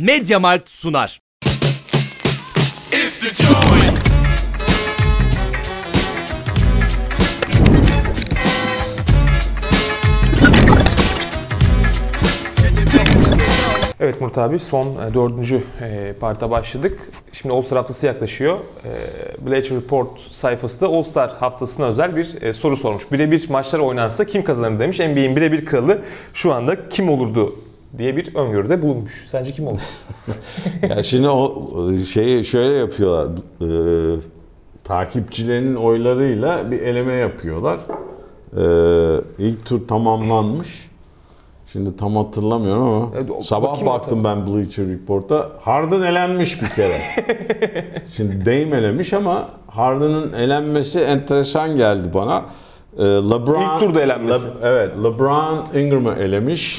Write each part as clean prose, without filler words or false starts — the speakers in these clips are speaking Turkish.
MediaMarkt sunar. It's the joint. Evet Murat abi, son dördüncü parta başladık. Şimdi All-Star haftası yaklaşıyor. Bleacher Report sayfası da All-Star haftasına özel bir soru sormuş. Birebir maçlar oynansa kim kazanır demiş. NBA'in birebir kralı şu anda kim olurdu diye bir öngörüde bulunmuş. Sence kim olur? Ya şimdi o şeyi şöyle yapıyorlar. Takipçilerinin oylarıyla bir eleme yapıyorlar. İlk tur tamamlanmış. Şimdi tam hatırlamıyorum ama sabah baktım ben Bleacher Report'a. Harden elenmiş bir kere. Şimdi Dame elemiş ama Harden'ın elenmesi enteresan geldi bana. İlk turda elenmesi. Evet, LeBron Ingram'ı elemiş.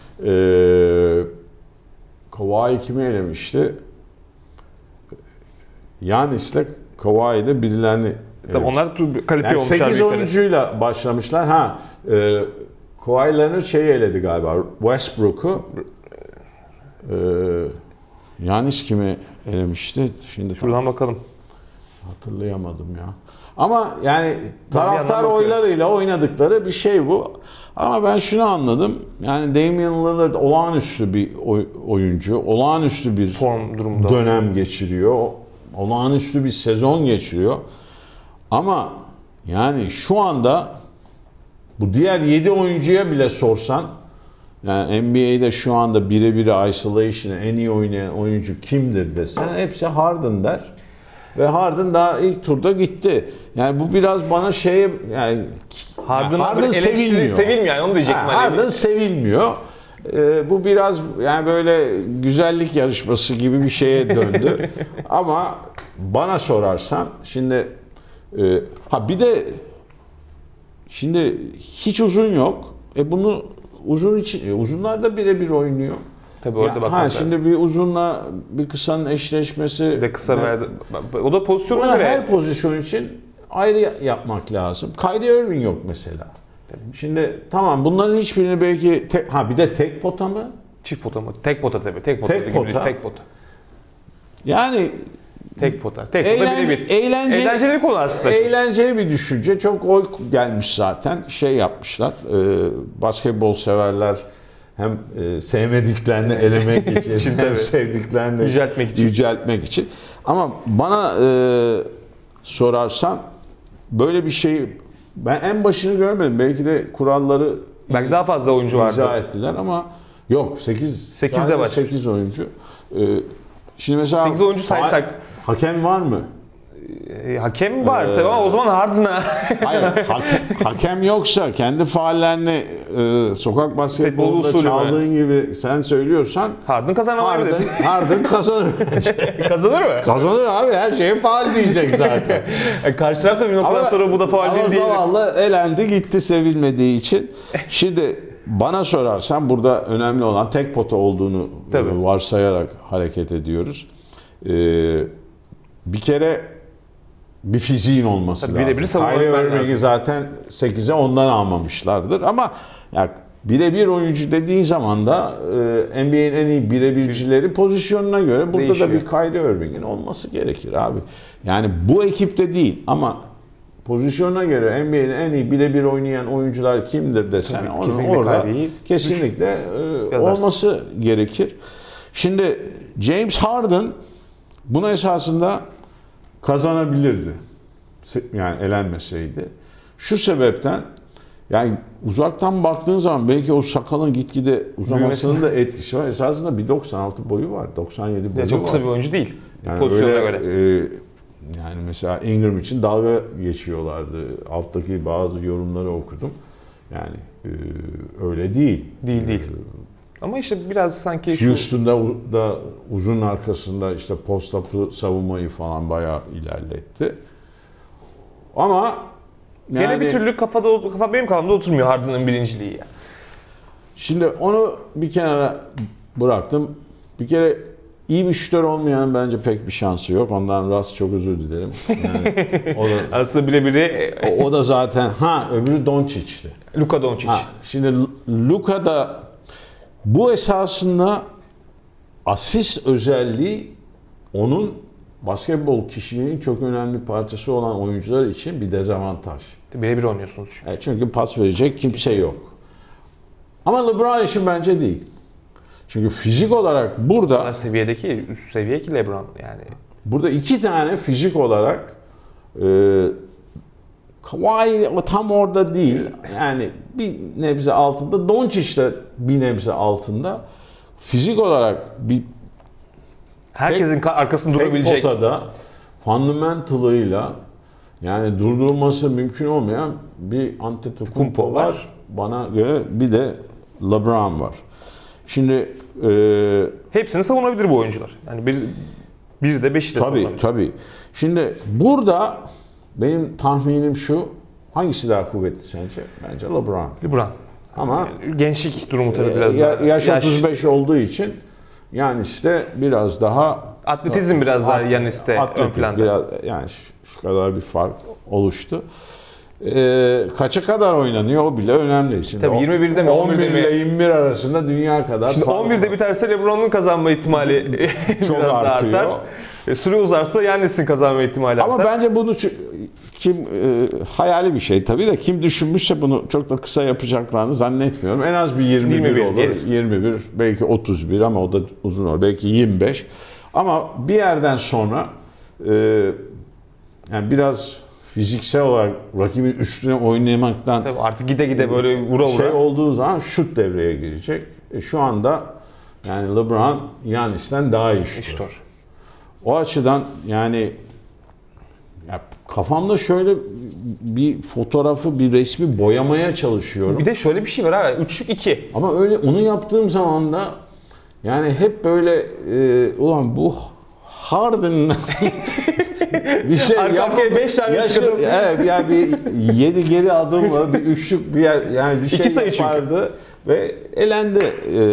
Kawhi kimi elemişti? Giannis'le Kawhi de birilerini Tabii onlar kalifiye olmuşlar. 8 oyuncuyla başlamışlar. Kawhi Leonard eledi galiba, Westbrook'u. Giannis kimi elemişti? Şimdi şuradan bakalım. Hatırlayamadım ya. Ama yani taraftar oylarıyla oynadıkları bir şey bu. Ama ben şunu anladım. Yani Damian Lillard olağanüstü bir oyuncu. Olağanüstü bir form durumda dönem geçiriyor. Olağanüstü bir sezon geçiriyor. Ama yani şu anda bu diğer 7 oyuncuya bile sorsan, yani NBA'de şu anda birebir isolation'ı en iyi oynayan oyuncu kimdir desen hepsi Harden der. Ve Harden daha ilk turda gitti. Yani bu biraz bana Harden sevilmiyor yani onu diyecektim. Harden sevilmiyor. Bu biraz yani böyle güzellik yarışması gibi bir şeye döndü. Ama bana sorarsan şimdi bir de şimdi hiç uzun yok. Bunu uzun için uzunlar da birebir oynuyor. Tabii orada bakmak lazım. Şimdi bir uzunla bir kısanın eşleşmesi de kısa verdi. O da pozisyona göre. Her pozisyon için ayrı yapmak lazım. Kyrie Irving yok mesela. Tabii. Şimdi tamam bunların hiçbirini belki bir de tek pota mı? Çift pota mı? Tek pota tabii. Tek pota. Tek pota. Yani tek pota birebir. Eğlenceli bir konu aslında. Eğlenceli bir düşünce. Çok oy gelmiş zaten. Yapmışlar. Basketbol severler hem sevmediklerini elemek için hem sevdiklerini yüceltmek için. Ama bana sorarsan böyle bir şey ben en başını görmedim. Belki de kuralları daha fazla oyuncu vardı. İzah ettiler ama yok 8'de var. 8 oyuncu. Şimdi mesela 8 oyuncu saysak hakem var mı? Hakem var tabii ama o zaman Harden'a. Hayır, hakem yoksa kendi faullerini sokak basketbolunda çaldığın gibi sen söylüyorsan Harden kazanabilir. Harden kazanır. Kazanır mı? Kazanır abi, her şeye faul diyecek zaten. Karşı taraf da bir noktadan sonra bu da faul değil diye. Ama zavallı elendi gitti sevilmediği için. Şimdi bana sorarsan burada önemli olan tek pota olduğunu varsayarak hareket ediyoruz. Bir kere bir fiziğin olması lazım. Birebir Kyrie Irving'i zaten 8'e ondan almamışlardır ama birebir oyuncu dediğin zaman da NBA'nin en iyi birebircileri pozisyonuna göre burada da bir Kyrie Irving'in olması gerekir abi. Yani bu ekipte değil ama pozisyonuna göre NBA'nin en iyi birebir oynayan oyuncular kimdir desen onun orada kesinlikle olması gerekir. Şimdi James Harden bunun esasında kazanabilirdi. Yani elenmeseydi. Şu sebepten yani uzaktan baktığın zaman belki o sakalın gitgide uzamasının da etkisi var. Esasında 1.96 boyu var. 97 boyu var. Çok kısa bir oyuncu değil. Yani pozisyonuna göre. Yani mesela Ingram için dalga geçiyorlardı. Alttaki bazı yorumları okudum. Yani öyle değil. Değil. Ama işte biraz sanki Houston'da da uzun arkasında işte post-up'ı savunmayı falan bayağı ilerletti. Ama yani gene bir türlü kafa benim kafamda oturmuyor Harden'ın birinciliği ya. Şimdi onu bir kenara bıraktım. Bir kere iyi bir şütör olmayan bence pek bir şansı yok. Ondan Russ çok özür dilerim. Yani o da aslında birebiri o da zaten öbürü Doncic'ti. Luka Doncic. Şimdi Luka da bu esasında asist özelliği onun basketbol kişiliğinin çok önemli parçası olan oyuncular için bir dezavantaj. Birebir oynuyorsunuz çünkü. Çünkü pas verecek kimse yok. Ama LeBron için bence değil. Çünkü fizik olarak burada Seviyedeki, üst seviye ki LeBron yani. burada iki tane fizik olarak Kawhi tam orada değil. Yani bir nebze altında. Doncic de bir nebze altında. Fizik olarak bir Herkesin arkasında durabilecek. potada fundamental'ıyla yani durdurulması mümkün olmayan bir Antetokounmpo var. Bana göre bir de LeBron var. Şimdi Hepsini savunabilir bu oyuncular. Yani bir de beşi de savunabilir. tabii. Şimdi burada benim tahminim şu. Hangisi daha kuvvetli sence? Bence LeBron. LeBron. Ama Gençlik durumu tabii biraz daha. yaş 35 olduğu için yani işte biraz daha Atletizm biraz daha Giannis'te ön planda. Biraz, yani şu kadar bir fark oluştu. Kaça kadar oynanıyor o bile önemli. Şimdi Tabii 21'de mi 11 11'de mi? ile 21 arasında dünya kadar Şimdi fark 11'de var. biterse LeBron'un kazanma ihtimali Çok biraz daha artıyor. artar. Süre uzarsa Giannis'in kazanma ihtimali artar. Ama bence bunu kim hayali bir şey tabii de kim düşünmüşse bunu çok da kısa yapacaklarını zannetmiyorum. En az bir 21 olur. gelir. 21 belki 31 ama o da uzun olur. Belki 25. Ama bir yerden sonra yani biraz fiziksel olarak rakibin üstüne oynamaktan Tabii artık gide gide böyle vura vura. olduğu zaman şut devreye girecek. Şu anda yani LeBron Giannis'ten daha iyi şut. İşte O açıdan yani ya kafamda şöyle bir fotoğrafı, bir resmi boyamaya çalışıyorum. Bir de şöyle bir şey var abi. 3'lük 2. Ama öyle onu yaptığım zaman da yani hep böyle ulan bu Harden bir şey Arka arkaya 5 tane yaşı, evet yani bir 7 geri adımla bir üçlük bir yer yani bir şey İki sayı çünkü. yapardı ve elendi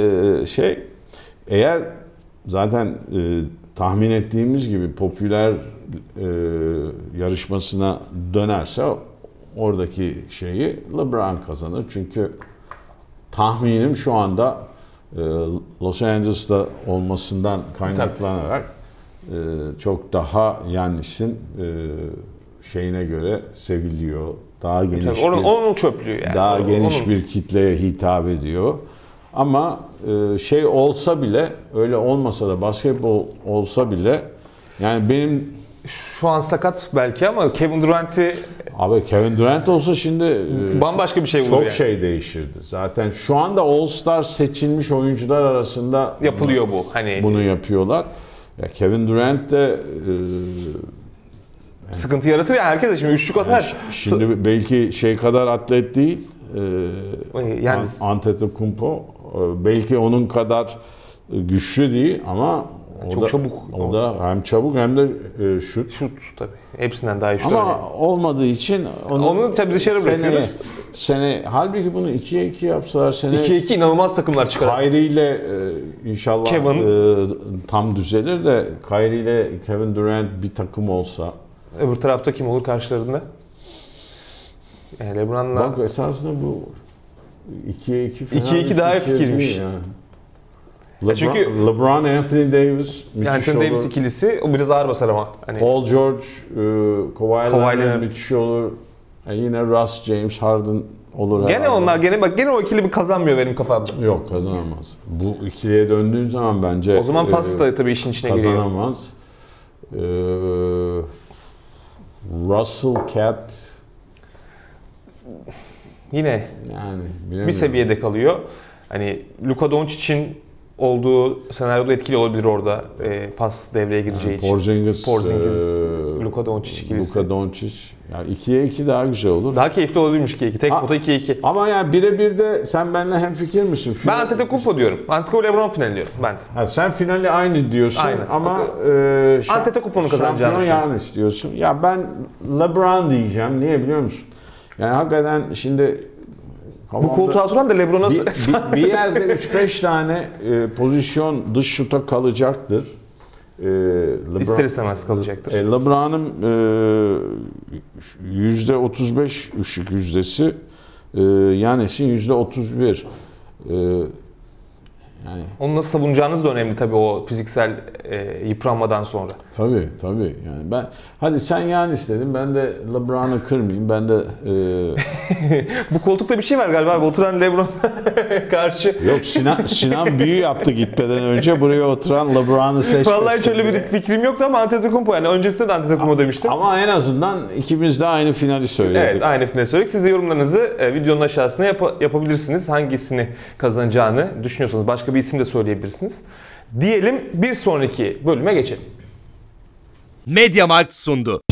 eğer zaten tahmin ettiğimiz gibi popüler yarışmasına dönerse oradaki şeyi LeBron kazanır. Çünkü tahminim şu anda Los Angeles'ta olmasından kaynaklanarak çok daha Giannis'in şeyine göre seviliyor. Daha geniş Onun çöplüğü yani. daha geniş onun... bir kitleye hitap ediyor. Ama şey olsa bile öyle olmasa da basketbol olsa bile yani benim Şu an sakat belki ama Kevin Durant'i abi Kevin Durant olsa şimdi bambaşka bir şey olur çok yani. şey değişirdi. Zaten şu anda All-Star seçilmiş oyuncular arasında Yapılıyor bu. Hani bunu yapıyorlar. Ya Kevin Durant de sıkıntı yaratır ya herkes de şimdi üçlük atar. şimdi belki şey kadar atlet değil. Yani Antetokounmpo belki onun kadar güçlü değil ama çok çabuk. O da hem çabuk hem de şut. Şut tabii. Hepsinden daha iyi şut Ama oynuyor. olmadığı için Onu tabii dışarı bırakıyoruz. Halbuki bunu 2'ye 2 yapsalar seneye 2-2 inanılmaz takımlar çıkar. Kyrie ile inşallah tam düzelir de Kyrie ile Kevin Durant bir takım olsa. Öbür tarafta kim olur karşılarında? Yani LeBron'la Bak esasında bu 2'ye 2 fena 2'ye 2 daha iyi fikirmiş. Yani. Çünkü LeBron, Anthony Davis müthiş Anthony olur. Davis ikilisi o biraz ağır basar ama. Hani Paul George, Kawhi Leonard Leonard. müthiş olur. Yine Russ, James Harden olur gene herhalde. onlar gene o ikili bir kazanmıyor benim kafamda. Yok kazanamaz. Bu ikiliye döndüğün zaman bence O zaman pas da tabii işin içine giriyor. kazanamaz. Russell Cat Yine yani bir bilemiyorum. seviyede kalıyor. Hani Luka Doncic'in olduğu senaryoda etkili olabilir orada pas devreye gireceği için. Porzingis, Luka Doncic ikilisi. Luka Doncic. Yani 2'ye 2 daha güzel olur. Daha keyifli olabilirmiş 2-2. Tek pota 2-2. Ama yani birebir de sen benimle hemfikir misin? Ben Antetokounmpo diyorum. Antetokounmpo LeBron finali diyorum ben de. Ha, sen finali aynı diyorsun Aynen. ama Antetokounmpo'nun kazanacağını şampiyon Giannis diyorsun. Ya ben LeBron diyeceğim. Niye biliyor musun? Yani hakikaten şimdi Bu koltuğa oturan da LeBron'a bir yerde 3-5 tane pozisyon dış şuta kalacaktır. ister istemez kalacaktır. LeBron'un %35 üçlük yüzdesi, Giannis'in %31. Yani. Onu nasıl savunacağınız da önemli tabii o fiziksel yıpranmadan sonra. Tabii. Yani hadi sen Giannis dedin, ben de LeBron'u kırmayayım. Ben de Bu koltukta bir şey var galiba abi. Oturan LeBron karşı. Yok, Sinan büyü yaptı gitmeden önce, buraya oturan LeBron'u seçti. Vallahi hiç öyle bir fikrim yoktu ama Antetokounmpo, yani öncesinde de Antetokounmpo demiştim. Ama en azından ikimiz de aynı finali söyledik. Evet, aynı finali söyledik. Siz de yorumlarınızı videonun aşağısına yapabilirsiniz. Hangisini kazanacağını düşünüyorsanız başka bir isim de söyleyebilirsiniz. Diyelim bir sonraki bölüme geçelim. MediaMarkt sundu.